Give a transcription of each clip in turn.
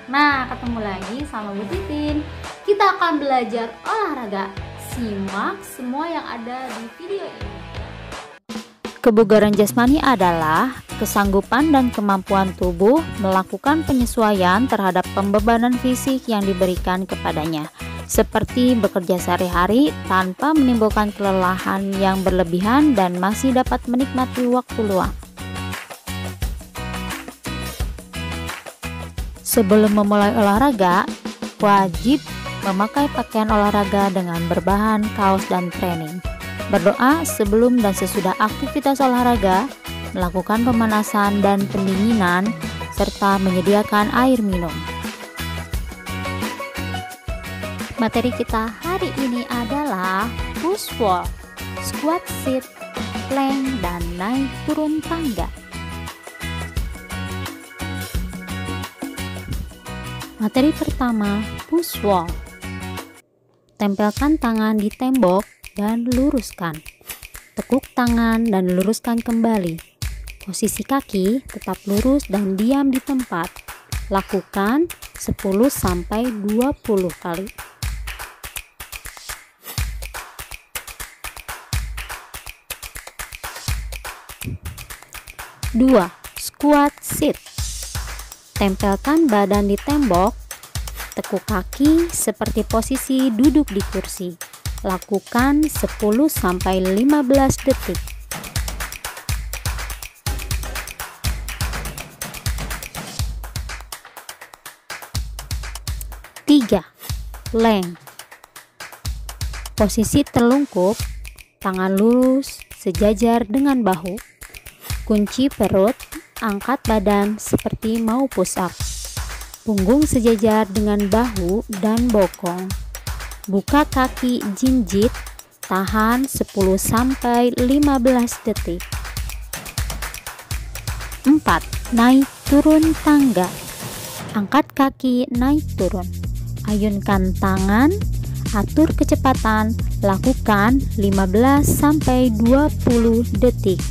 Nah, ketemu lagi sama Bu Titin. Kita akan belajar olahraga. Simak semua yang ada di video ini. Kebugaran jasmani adalah kesanggupan dan kemampuan tubuh melakukan penyesuaian terhadap pembebanan fisik yang diberikan kepadanya, seperti bekerja sehari-hari tanpa menimbulkan kelelahan yang berlebihan dan masih dapat menikmati waktu luang. Sebelum memulai olahraga, wajib memakai pakaian olahraga dengan berbahan kaos dan training. Berdoa sebelum dan sesudah aktivitas olahraga, melakukan pemanasan dan pendinginan, serta menyediakan air minum. Materi kita hari ini adalah push wall, squat sit, plank, dan naik turun tangga. Materi pertama, push wall. Tempelkan tangan di tembok dan luruskan. Tekuk tangan dan luruskan kembali. Posisi kaki tetap lurus dan diam di tempat. Lakukan 10-20 kali. Dua, squat sit. Tempelkan badan di tembok, tekuk kaki seperti posisi duduk di kursi. Lakukan 10-15 detik. Tiga, plank. Posisi terlungkup, tangan lurus sejajar dengan bahu. Kunci perut, angkat badan seperti mau push up. Punggung sejajar dengan bahu dan bokong. Buka kaki jinjit, tahan 10-15 detik. 4. Naik turun tangga. Angkat kaki naik turun. Ayunkan tangan, atur kecepatan, lakukan 15-20 detik.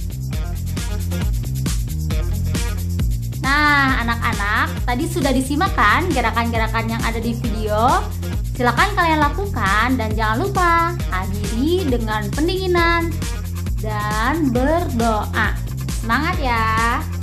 Nah, anak-anak, tadi sudah disimak kan gerakan-gerakan yang ada di video? Silakan kalian lakukan dan jangan lupa akhiri dengan pendinginan dan berdoa. Semangat ya!